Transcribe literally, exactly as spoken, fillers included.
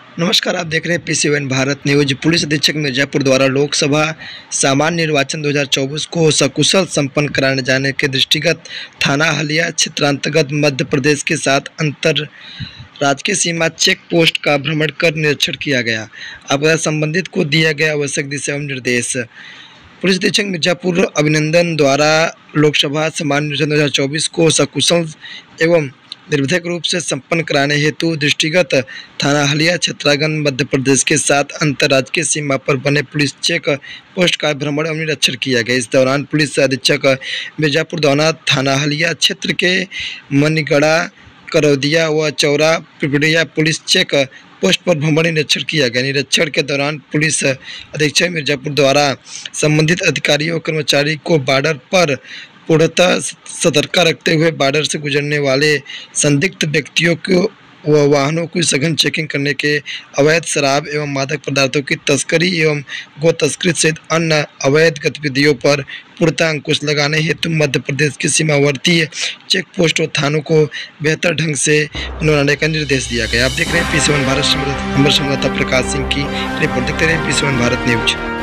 नमस्कार, आप देख रहे हैं P seven Bharat news. Police अधीक्षक मिर्जापुर द्वारा लोकसभा सामान्य निर्वाचन दो हज़ार चौबीस को सकुशल संपन्न कराने जाने के दृष्टिगत थाना हलिया क्षेत्रांतर्गत मध्य प्रदेश के साथ अंतर राजकीय सीमा चेक पोस्ट का भ्रमण कर निरीक्षण किया गया। आपदा संबंधित को दिया गया आवश्यक दिशा एवं निर्देश। पुलिस अधीक्षक मिर्जापुर अभिनंदन द्वारा लोकसभा सामान्य निर्वाचन दो हज़ार चौबीस को सकुशल एवं निर्विघ्न रूप से संपन्न कराने हेतु दृष्टिगत थाना हलिया क्षेत्रांतर्गत मध्य प्रदेश के साथ अंतर्राज्यीय सीमा पर बने पुलिस चेक पोस्ट का भ्रमण एवं निरीक्षण किया गया। इस दौरान पुलिस अधीक्षक मिर्जापुर द्वारा थाना हलिया क्षेत्र के मनीगढ़ा, करौदिया व Chaura Pipariya police check post पर भ्रमण निरीक्षण किया गया। निरीक्षण के दौरान पुलिस अधीक्षक मिर्जापुर द्वारा संबंधित अधिकारियों और कर्मचारी को बॉर्डर पर पूर्णतः सतर्क रखते हुए बॉर्डर से गुजरने वाले संदिग्ध व्यक्तियों को व वाहनों की सघन चेकिंग करने के, अवैध शराब एवं मादक पदार्थों की तस्करी एवं गो तस्करी सहित अन्य अवैध गतिविधियों पर पूर्णतः अंकुश लगाने हेतु मध्य प्रदेश की सीमावर्ती चेक पोस्ट और थानों को बेहतर ढंग से बनाने का निर्देश दिया गया। आप देख रहे हैं पी सेवन भारत संवाददाता प्रकाश सिंह की रिपोर्ट। देखते रहे पी सेवन भारत न्यूज।